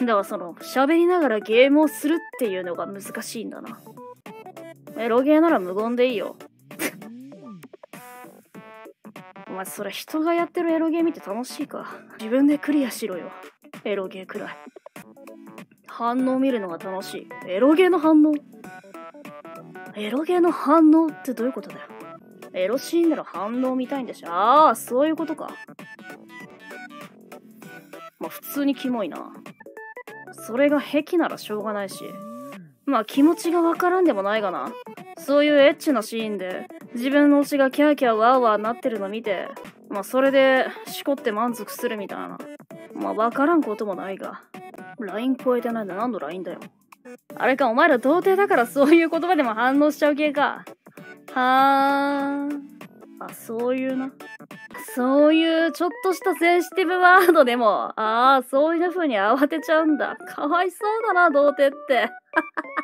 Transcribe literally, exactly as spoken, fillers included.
だからその、喋りながらゲームをするっていうのが難しいんだな。エロゲーなら無言でいいよ。お前それ人がやってるエロゲー見て楽しいか？自分でクリアしろよ。エロゲーくらい。反応見るのが楽しい。エロゲーの反応？エロゲーの反応ってどういうことだよ。エロシーンでの反応見たいんでしょ。ああ、そういうことか。まあ普通にキモいな。それが癖ならしょうがないし。まあ気持ちがわからんでもないがな。そういうエッチなシーンで自分の推しがキャーキャーワーワーなってるの見て、まあそれでしこって満足するみたいな。まあわからんこともないが。ライン 超えてないんだ。何の ライン だよ。あれか、お前ら童貞だからそういう言葉でも反応しちゃう系か。はー。あ、そういうな。そういうちょっとしたセンシティブワードでも、ああ、そういう風に慌てちゃうんだ。かわいそうだな、童貞って。